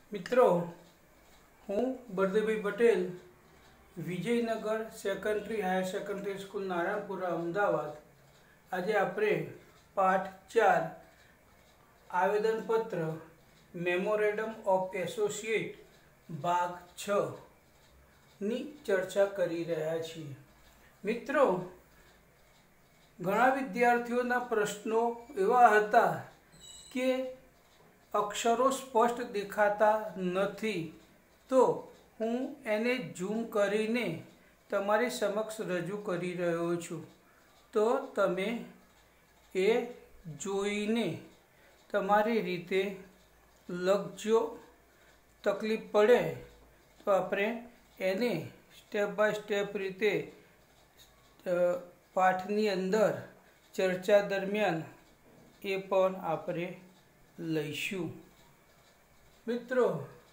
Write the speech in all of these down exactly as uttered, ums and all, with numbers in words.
मित्रों, हूँ Baldevbhai Patel Vijaynagar secondary higher secondary school Narayanpura Amdavad. आज आपणे पाठ चार आवेदन पत्र मेमोरेंडम ऑफ एसोसिएट भाग छ नी चर्चा करी रह्या छीए। मित्रों, घणा विद्यार्थीओना प्रश्नों एवा हता के अक्षरों स्पष्ट देखाता नथी, तो हूँ एने झूम करीने तमारी समक्ष रजू करी रह्यो छूं। तो तमे ए जोईने तमारी रीते लखजो। तकलीफ पड़े तो आपणे एने स्टेप बाय स्टेप रीते पाठनी अंदर चर्चा दरमियान ए पण आपणे लईशुं। मित्रों,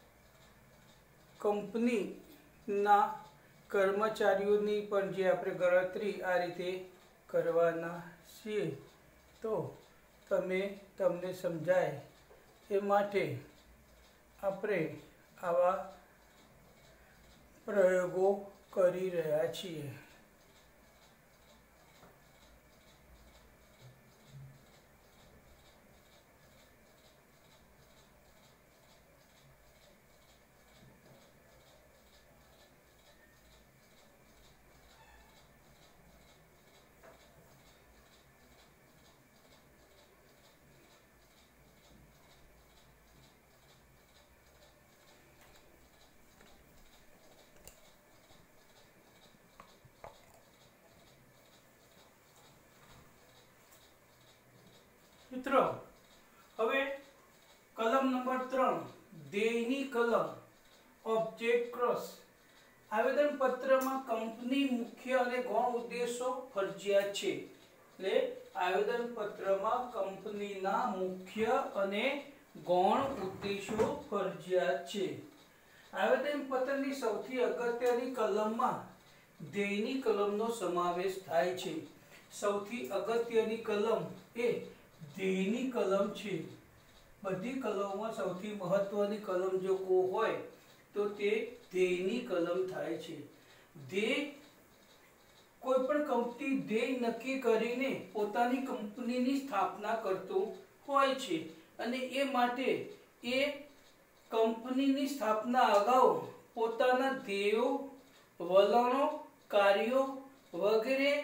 कंपनी ना कर्मचारीओनी पण जे आपणे गणतरी आ रीते करवाना छीए, तो तमे तमने समजाय ए माटे आपणे आवा प्रयोगो करी रह्या छीए। मित्रों, हवे कलम नंबर त्रण देयनी कलम ऑब्जेक्ट क्रॉस आवेदन पत्र में कंपनी मुख्य और गौण उद्देश्यों फरजियात छे। એટલે आवेदन पत्र में कंपनी ना मुख्य और गौण उद्देश्यों फरजियात छे। आवेदन पत्र की सौथी अगत्यनी कलम में देयनी कलम नो समावेश थाय छे। सौथी अगत्यनी कलम ए देयनी कलम छे। बधी कलमों में सौथी महत्वनी कलम जो को होय तो ते देयनी कलम थाय छे। देय कोईपण कंपनी देय नक्की करीने पोतानी कंपनीनी स्थापना करतो होय छे अने ए माटे ए कंपनीनी स्थापना अगाऊ पोताना ध्येयो, वलणो, कार्यों वगैरे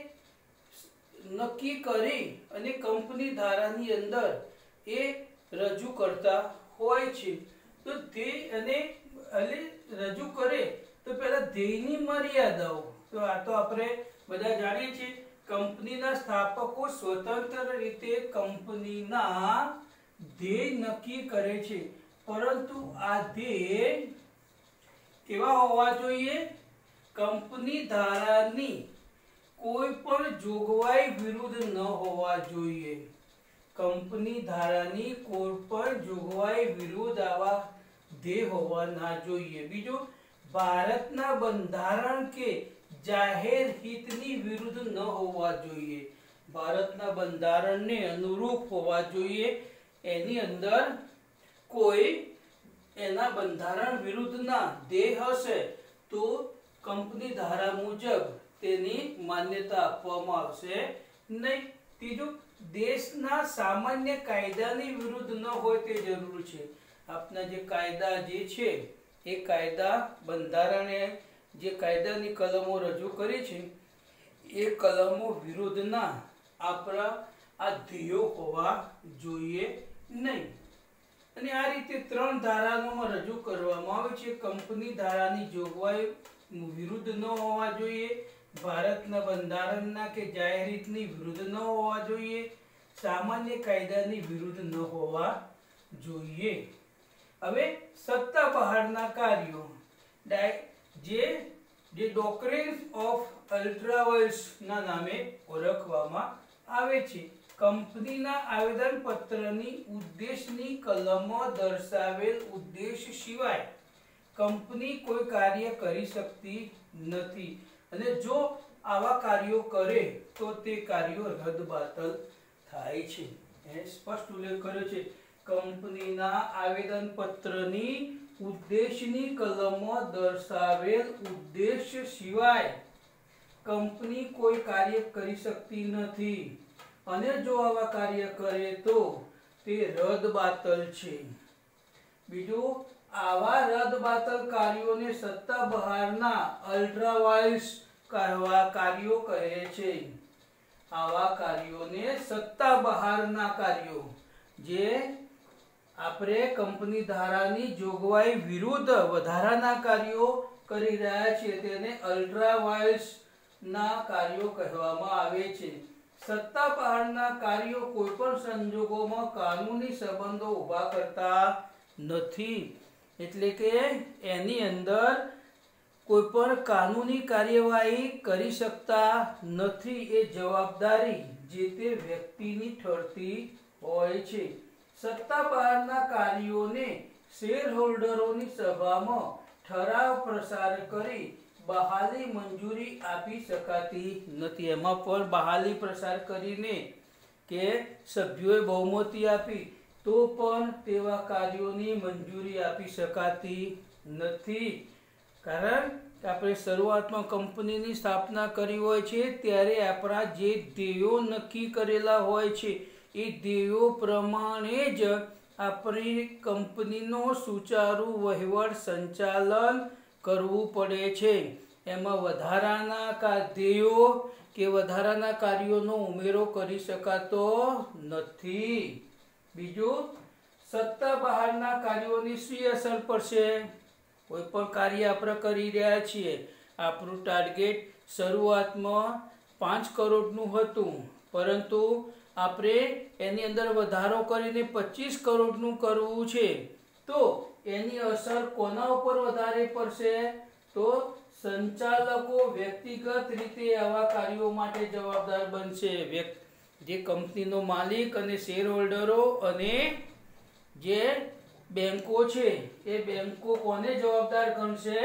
नक्की करी अने कंपनी धारानी अंदर ए रजू करता होय छे। तो ध्येय अने अले रजू करे तो पहला ध्येयनी मर्यादाओ तो आ तो आपणे बधा जाणीए छीए। कंपनीना स्थापको स्वतंत्र रीते कंपनीना ध्येय नक्की करे छे, परंतु आ ध्येय केवा होवा जोईए? कंपनी धारानी कोई पण जोगवाई विरुद्ध न होवा जोईए। कंपनी धारानी कोई पण जोगवाई विरुद्ध आवा ध्येय होवा ना जोईए। बीजो, भारतना बंधारण के जाहेर हितनी विरुद्ध न होवा जोईए। भारतना बंधारण ने अनुरूप होवा जोईए। एनी अंदर कोई एना बंधारण विरुद्ध ना ध्येय हशे तो कंपनी धारा मुजब तेनी मान्यता आपवामां आवशे नहीं। तीजो, देशना सामान्य कायदानी विरुद्ध न होय ते जरूरी छे। आपना जे कायदा जे छे ए कायदा बंधारणे जे कायदानी कलमो रजू करी छे ए कलमो विरुद्ध ना आपणा आ ध्येयो होवा जोईए नहीं। अने आ रीते त्रण धाराओमां रजू करवामां आवे छे। कंपनी धारानी जोगवाई विरुद्ध न होवा जोईए, भारतना बंधारणना के जाहेर हितनी विरुद्ध न होवा जोईए, सामान्य कायदानी विरुद्ध न होवा जोईए। हवे सत्ता बहारना कार्यों जे जे डॉक्ट्रिन्स ऑफ अल्ट्रावायर्स ना नामे ओळखवामां आवे छे। कंपनीना आवेदन पत्रनी उद्देश्यनी कलमों दर्शावेल उद्देश्य सिवाय कंपनी कोई कार्य करी सकती नथी अने जो आवा कार्यों करे तो ते कार्यों रद्दबातल थाय छे। स्पष्ट उल्लेख कर्यो छे। कंपनीना आवेदन पत्रनी ઉદ્દેશની કલમમાં દર્શાવેલ ઉદ્દેશ્ય સિવાય કંપની કોઈ કાર્ય કરી શકતી નથી અને જો આવા કાર્ય કરે તો તે રદબાતલ છે. બીજું, આવા રદબાતલ કાર્યોને સત્તા બહારના અલ્ટ્રાવાયર્સ કહેવા કાર્યો કહે છે. આવા કાર્યોને સત્તા બહારના કાર્યો જે આપણે કંપની ધારાની જોગવાઈ વિરુદ્ધ વધારાના કાર્યો કરી રહ્યા છીએ તેને અલ્ટ્રાવાયર્સ ના કાર્યો કહેવામાં આવે છે. સત્તા બહારના કાર્યો કોઈ પણ સંજોગોમાં કાનૂની સંબંધો ઊભા કરતા નથી. એટલે કે એની અંદર કોઈ પણ કાનૂની કાર્યવાહી કરી શકતા નથી. એ જવાબદારી જે તે વ્યક્તિની ઠરતી હોય છે. સત્તા બહારના કાર્યોને શેર હોલ્ડરોની સભામાં ઠરાવ પ્રસાર કરી બહાલી મંજૂરી આપી શકાતી નથી. એમાં પણ બહાલી પ્રસાર કરીને કે સભ્યોએ બહુમતી આપી તો પણ તેવા કાર્યોની મંજૂરી આપી શકાતી નથી. કારણ કે આપણે શરૂઆતમાં કંપનીની સ્થાપના કરી હોય છે ત્યારે આપણા જે ધ્યેયો નક્કી કરેલા હોય છે એ ધ્યેયો પ્રમાણે જ આપણી કંપનીનો સુચારુ વહીવટ સંચાલન કરવું પડે છે. એમાં વધારાના ધ્યેયો કે વધારાના કાર્યોનો ઉમેરો કરી શકાતો નથી. બીજું, સત્તા બહારના કાર્યોની શી અસર પડશે? કોઈ પણ કાર્ય આપણે કરી રહ્યા છીએ, આપણું ટાર્ગેટ શરૂઆતમાં પાંચ કરોડનું હતું, પરંતુ આપણે એની અંદર વધારો કરીને પચીસ કરોડનું કરવું છે, તો એની અસર કોના ઉપર વધારે પડશે? તો સંચાલકો વ્યક્તિગત રીતે આવા કાર્યો માટે જવાબદાર બનશે. જે કંપનીનો માલિક અને શેર હોલ્ડરો અને જે બેંકો છે એ બેંકો કોને જવાબદાર ગણશે?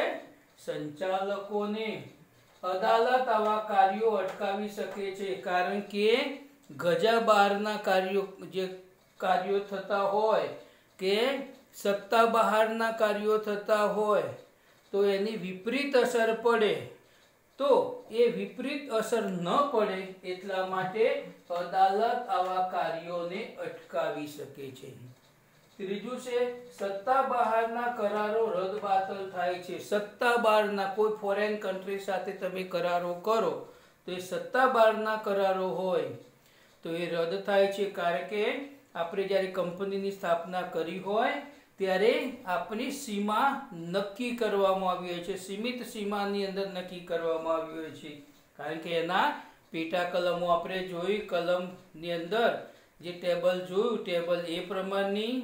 સંચાલકોને. અદાલત આવા કાર્યો અટકાવી શકે છે, કારણ કે ગજા બહારના કાર્યો જે કાર્યો થતા હોય કે સત્તા બહારના કાર્યો થતા હોય તો એની વિપરીત અસર પડે, તો એ વિપરીત અસર ન પડે એટલા માટે અદાલત આવા કાર્યોને અટકાવી શકે છે. ત્રીજું છે, સત્તા બહારના કરારો રદબાતલ થાય છે. સત્તા બહારના કોઈ ફોરેન કન્ટ્રી સાથે તમે કરારો કરો તો એ સત્તા બહારના કરારો હોય તો એ રદ થાય છે. કારણ કે આપણે જ્યારે કંપનીની સ્થાપના કરી હોય ત્યારે આપણી સીમા નક્કી કરવામાં આવી હોય છે, સીમિત સીમાની અંદર નક્કી કરવામાં આવી હોય છે. કારણ કે એના પેટા કલમો આપણે જોઈ, કલમની અંદર જે ટેબલ જોયું, ટેબલ એ પ્રમાણની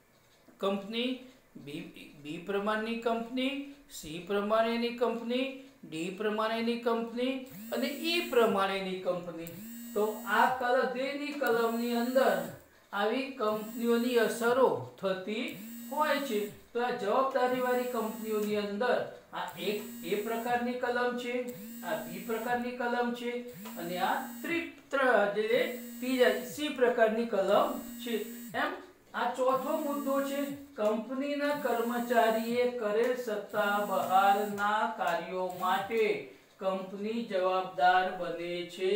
કંપની, બી બી પ્રમાણની કંપની, સી પ્રમાણેની કંપની, ડી પ્રમાણેની કંપની અને ઈ પ્રમાણેની કંપની. તો આ કલમની કલમની અંદર આવી કંપનીઓની અસરો થતી હોય છે. તો આ જવાબદારી વાળી કંપનીઓની અંદર આ એક એ પ્રકારની કલમ છે, આ બી પ્રકારની કલમ છે અને આ ત્રીજા સી પ્રકારની કલમ છે. એમ આ ચોથો મુદ્દો છે, કંપનીના કર્મચારીએ કરેલ સત્તા બહારના કાર્યો માટે કંપની જવાબદાર બને છે.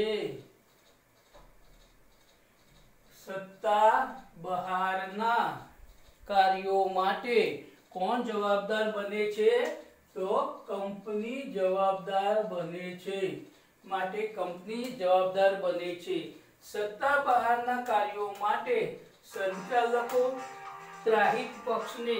સત્તા બહારના કાર્યો માટે કોણ જવાબદાર બને છે? તો કંપની જવાબદાર બને છે. માટે કંપની જવાબદાર બને છે. સત્તા બહારના કાર્યો માટે સંચાલકો ત્રાહિત પક્ષને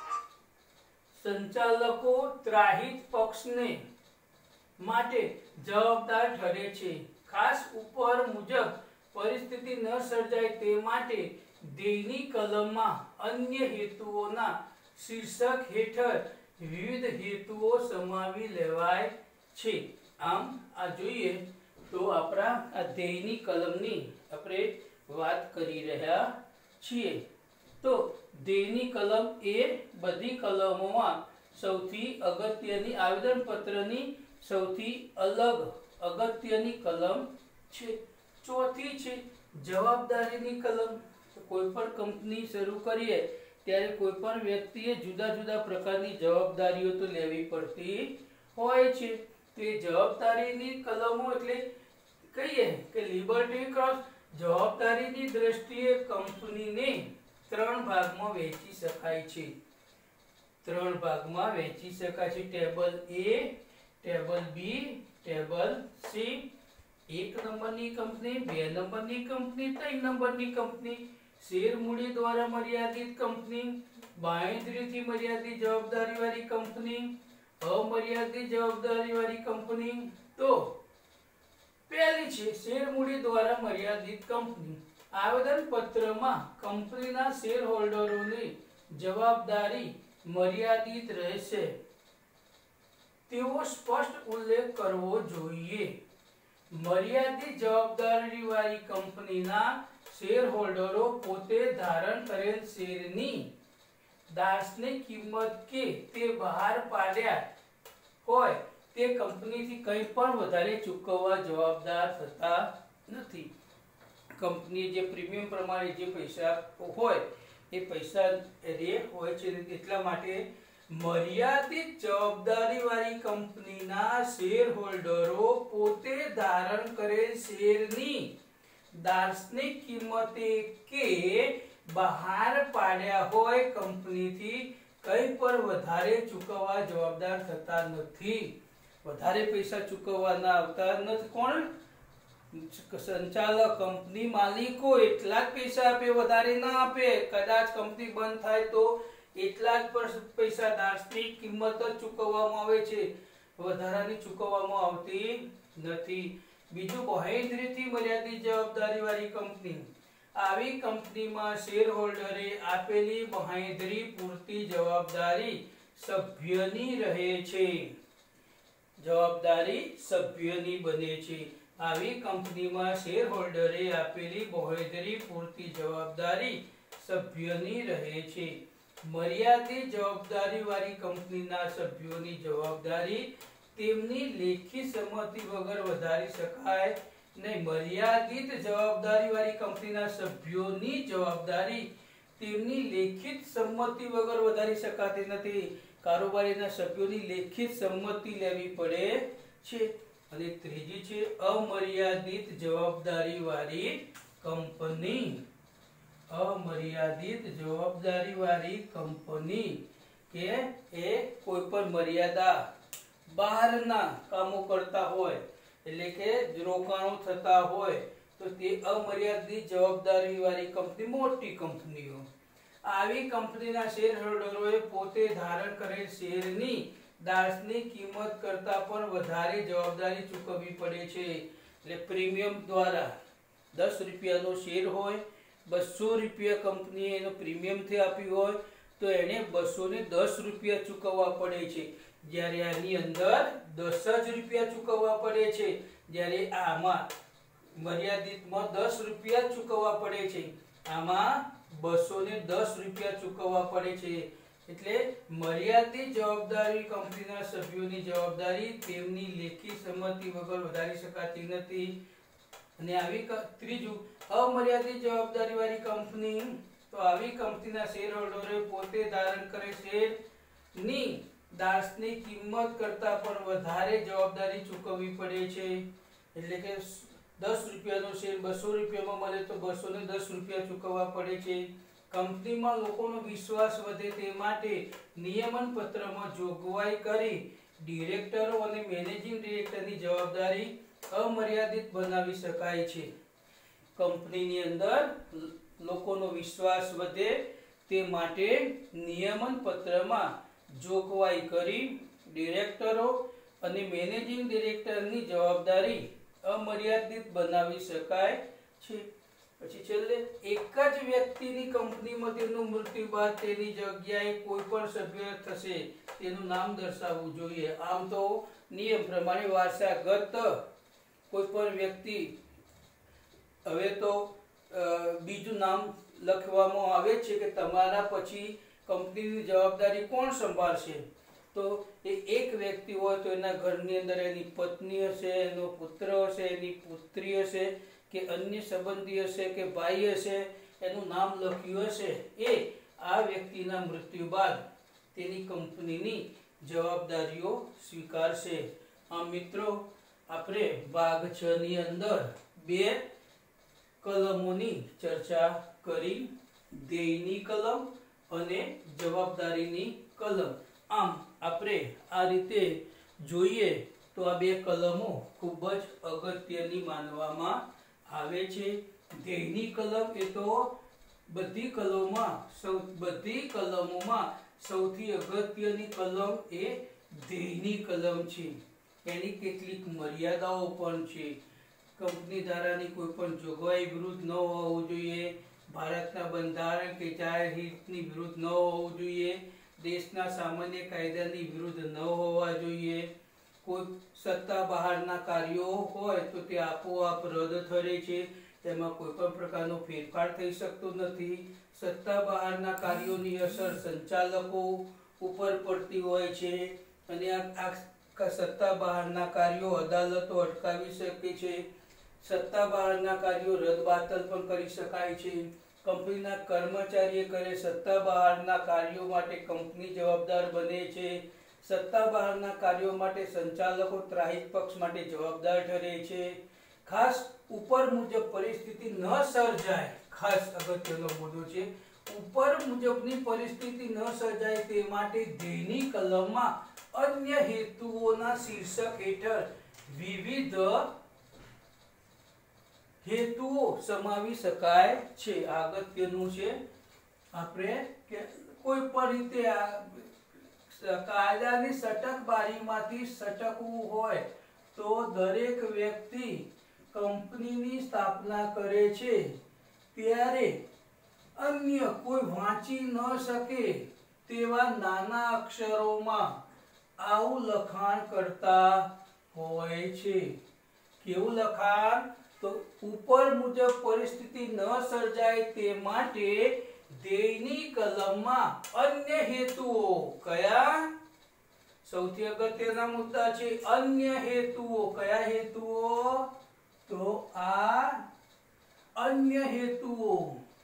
સંચાલકો ત્રાહિત પક્ષને માટે જવાબદાર ઠરે છે. ખાસ ઉપર મુજબ પરિસ્થિતિ ન સર્જાય તે માટે ધ્યેયની કલમમાં અન્ય હેતુઓના શીર્ષક હેઠળ વિવિધ હેતુઓ સમાવી લેવાય છે. આમ આ જોઈએ તો આપણા આ ધ્યેયની કલમની આપણે વાત કરી રહ્યા છીએ. તો ધ્યેયની કલમ એ બધી કલમોમાં સૌથી અગત્યની આવેદનપત્રની સૌથી અલગ અગત્યની કલમ છે. ચોથી છે જવાબદારીની કલમ. કોઈ પણ કંપની શરૂ કરીએ ત્યારે કોઈ પણ વ્યક્તિએ જુદા જુદા પ્રકારની જવાબદારીઓ તો લેવી પડતી હોય છે. તો એ જવાબદારીની કલમો એટલે કહીએ કે લિબર્ટી ક્રોસ જવાબદારીની દ્રષ્ટિએ કંપનીને ત્રણ ભાગમાં વહેંચી શકાય છે. ત્રણ ભાગમાં વહેંચી શકાય છે. Table A, table B, table C. એક નંબરની કંપની, બે નંબરની કંપની, ત્રણ નંબરની કંપની, શેર મૂડી દ્વારા મર્યાદિત કંપની, બાંહેધરીથી મર્યાદિત જવાબદારી વાળી કંપની, અમર્યાદિત જવાબદારી વાળી કંપની. તો પહેલી છે શેર મૂડી દ્વારા મર્યાદિત કંપની. આવેદન પત્રમાં કંપનીના શેર હોલ્ડરોની જવાબદારી મર્યાદિત રહેશે તેવો સ્પષ્ટ ઉલ્લેખ કરવો જોઈએ. મર્યાદિત જવાબદારી વાળી કંપનીના શેર હોલ્ડરો પોતે ધારણ કરેલ શેરની દાર્શનિક કિંમત કે તે બહાર પાડ્યા હોય તે કંપનીથી કંઈ પણ વધારે ચૂકવવા જવાબદાર થતા નથી. કંપની જે પ્રીમિયમ પ્રમાણે જે પૈસા હોય એ પૈસા રે હોય છે. એટલા માટે મર્યાદિત જવાબદારી વાળી કંપનીના શેર હોલ્ડરો પોતે ધારણ કરેલ શેરની દાર્શનિક કિંમતે કે બહાર પાડ્યા હોય કંપનીથી કંઈ પણ વધારે ચૂકવવા જવાબદાર થતા નથી. વધારે પૈસા ચૂકવવાના આવતા નથી. કોણ? સંચાલક, કંપની માલિકો એટલા જ પૈસા આપે, વધારે ના આપે. કદાચ કંપની બંધ થાય તો એટલા જ પૈસા દાર્શનિક કિંમત જ ચૂકવવામાં આવે છે, વધારાની ચૂકવવામાં આવતી નથી. બીજું બાંહેધરીથી મર્યાદિત જવાબદારી વાળી કંપની. આવી કંપનીમાં શેર હોલ્ડરે આપેલી બાંહેધરી પૂરતી જવાબદારી સભ્યની રહે છે. જવાબદારી સભ્યની બને છે. આવી કંપનીમાં શેર હોલ્ડરે આપેલી બાંહેધરી પૂરતી જવાબદારી સભ્યની રહે છે. મર્યાદિત જવાબદારી વાળી કંપનીના સભ્યોની જવાબદારી તેમની લેખિત સંમતિ વગર વધારી શકાય નહીં. મર્યાદિત જવાબદારી વાળી કંપનીના સભ્યોની જવાબદારી તેમની લેખિત સંમતિ વગર વધારી શકાતી નથી. કારોબારીના સભ્યોની લેખિત સંમતિ લેવી પડે છે. અને ત્રીજી છે અમર્યાદિત જવાબદારી વાળી કંપની. અમર્યાદિત જવાબદારી વાળી કંપની કે એ કોઈ પણ મર્યાદા બહારના કામો કરતા હોય, એટલે કે રોકાણો થતા હોય તો તે અમર્યાદિત જવાબદારી વાળી કંપની મોટી કંપનીઓ. આવી કંપનીના શેર હોલ્ડરોએ પોતે ધારણ કરેલ શેરની દાર્શનિક કિંમત કરતા પણ વધારે જવાબદારી ચૂકવવી પડે છે. એટલે પ્રીમિયમ દ્વારા દસ રૂપિયાનો શેર હોય, બસો રૂપિયા કંપનીએ એનો પ્રીમિયમથી આપ્યું હોય તો એને બસો ને દસ રૂપિયા ચૂકવવા પડે છે. જ્યારે આની અંદર દસ જ રૂપિયા ચૂકવવા પડે છે, જ્યારે આમાં મર્યાદિતમાં દસ રૂપિયા ચૂકવવા પડે છે, આમાં બસો ને દસ રૂપિયા ચૂકવવા પડે છે. એટલે મર્યાદિત જવાબદારી કંપનીના સભ્યોની જવાબદારી તેમની લેખિત સંમતિ વગર વધારી શકાતી નથી. અને આવી ત્રીજું અમર્યાદિત જવાબદારી વાળી કંપની. તો આવી કંપનીના શેર હોલ્ડરે પોતે ધારણ કરે શેરની દાર્શનિક કિંમત કરતા પણ વધારે જવાબદારી ચૂકવવી પડે છે. એટલે કે દસ રૂપિયાનો શેર બસો રૂપિયામાં મળે તો બસો ને દસ રૂપિયા ચૂકવવા પડે છે. કંપનીમાં લોકોનો વિશ્વાસ વધે તે માટે નિયમન પત્રમાં જોગવાઈ કરી ડિરેક્ટરો અને મેનેજિંગ ડિરેક્ટરની જવાબદારી અમર્યાદિત બનાવી શકાય છે. કંપનીની અંદર લોકોનો વિશ્વાસ વધે તે માટે નિયમન પત્રમાં જોગવાઈ કરી ડિરેક્ટરો અને મેનેજિંગ ડિરેક્ટરની જવાબદારી અમર્યાદિત બનાવી શકાય છે. પછી છેલ્લે એક જ વ્યક્તિની કંપનીમાં તેનું મૃત્યુ બાદ તેની જગ્યાએ કોઈ પણ સભ્ય થશે તેનું નામ દર્શાવવું જોઈએ. આમ તો નિયમ પ્રમાણે વારસાગત કોઈ પણ વ્યક્તિ હવે તો બીજું નામ લખવામાં આવે છે કે તમારા પછી કંપનીની જવાબદારી કોણ સંભાળશે. તો એ એક વ્યક્તિ હોય તો એના ઘરની અંદર એની પત્ની હશે, એનો પુત્ર હશે, એની પુત્રી હશે કે અન્ય સંબંધી હશે કે ભાઈ હશે, એનું નામ લખ્યું હશે. એ આ વ્યક્તિના મૃત્યુ બાદ તેની કંપનીની જવાબદારીઓ સ્વીકારશે. આ મિત્રો આપણે ભાગ છ ની અંદર બે કલમોની ચર્ચા કરી, ધ્યેયની કલમ અને જવાબદારીની કલમ. આમ આપણે આ રીતે જોઈએ તો આ બે કલમો ખૂબ જ અગત્યની માનવામાં આવે છે. ધ્યેયની કલમ એ તો બધી કલમોમાં સૌ બધી કલમોમાં સૌથી અગત્યની કલમ એ ધ્યેયની કલમ છે. એની કેટલીક મર્યાદાઓ પણ છે. કંપની ધારાની કોઈ પણ જોગવાઈ વિરુદ્ધ ન હોવું જોઈએ, ભારતના બંધારણ કે જાહેર હિતની વિરુદ્ધ ન હોવું જોઈએ, દેશના સામાન્ય કાયદાની વિરુદ્ધ ન હોવા જોઈએ. કોઈ સત્તા બહારના કાર્યો હોય તો તે આપોઆપ રદ ઠરે છે, તેમાં કોઈ પણ પ્રકારનો ફેરફાર થઈ શકતો નથી. સત્તા બહારના કાર્યોની અસર સંચાલકો ઉપર પડતી હોય છે અને આ સત્તા બહારના કાર્યો અદાલતો અટકાવી શકે છે. સત્તા બહારના કાર્યો રદબાતલ પણ કરી શકાય છે. કંપનીના કર્મચારીએ કરે સત્તા બહારના કાર્યો માટે કંપની જવાબદાર બને છે. સત્તા બહારના કાર્યો માટે સંચાલકો ત્રાહિત પક્ષ માટે જવાબદાર ઠરે છે. ખાસ ઉપર મુજબ પરિસ્થિતિ ન સર્જાય, ખાસ અગત્યનો મુદ્દો છે, ઉપર મુજબની પરિસ્થિતિ ન સર્જાય તે માટે ધ્યેયની કલમમાં અન્ય હેતુઓના શીર્ષક હેઠળ વિવિધ હેતુઓ સમાવી શકાય છે. અગત્યનું છે. આપણે કે કોઈ પણ રીતે કાયદાની સટક બારીમાંથી સટકવું હોય તો દરેક વ્યક્તિ કંપનીની સ્થાપના કરે છે ત્યારે અન્ય કોઈ વાંચી ન શકે તેવા નાના અક્ષરોમાં આવું લખાણ કરતા હોય છે. કેવું લખાણ? તો ઉપર મુજબ પરિસ્થિતિ ન સર્જાય તે માટે ધ્યેયની કલમમાં અન્ય હેતુઓ. કયા? સૌથી અગત્યના મુદ્દા છે અન્ય હેતુઓ. કયા હેતુઓ? તો આ અન્ય હેતુઓ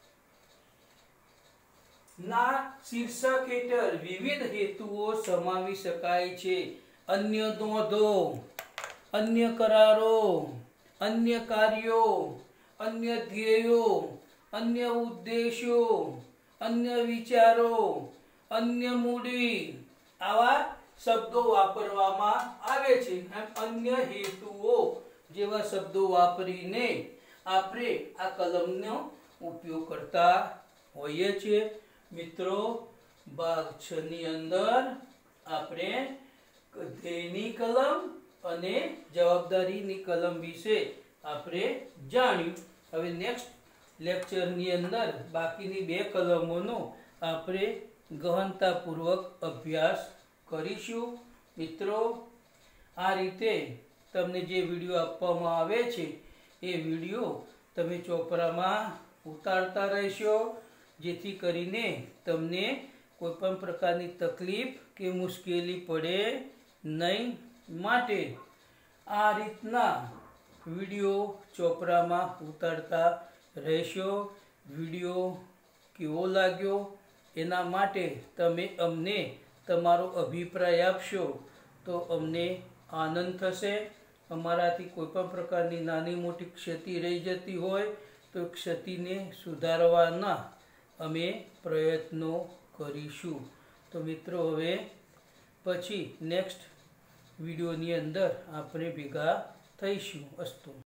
ના શીર્ષક હેઠળ વિવિધ હેતુઓ સમાવી શકાય છે. અન્ય નોંધો, અન્ય કરારો, અન્ય કાર્યો, અન્ય ધ્યેયો, અન્ય ઉદ્દેશો, અન્ય વિચારો, અન્ય મૂડી, આવા શબ્દો વાપરવામાં આવે છે. અન્ય હેતુઓ જેવા શબ્દો વાપરીને આપણે આ કલમનો ઉપયોગ કરતા હોઈએ છીએ. મિત્રો, ભાગ છ ની અંદર આપણે ધ્યેયની કલમ અને જવાબદારીની કલમ વિશે આપણે જાણ્યું. હવે નેક્સ્ટ લેક્ચરની અંદર બાકીની બે કલમોનો આપણે ગહનતાપૂર્વક અભ્યાસ કરીશું. મિત્રો, આ રીતે તમને જે વિડીયો આપવામાં આવે છે એ વિડીયો તમે ચોપડામાં ઉતારતા રહેશો, જેથી કરીને તમને કોઈ પણ પ્રકારની તકલીફ કે મુશ્કેલી પડે નહીં. માટે આ રીતના વિડીયો ચોપડામાં ઉતારતા રહેશો. વિડીયો કેવો લાગ્યો એના માટે તમે અમને તમારો અભિપ્રાય આપશો તો અમને આનંદ થશે. અમારાથી કોઈ પણ પ્રકારની નાની મોટી ક્ષતિ રહી જતી હોય તો ક્ષતિને સુધારવાના અમે પ્રયત્નો કરીશું. તો મિત્રો, હવે પછી નેક્સ્ટ વિડીયોની અંદર આપણે ભેગા થઈશું. અસ્તુ.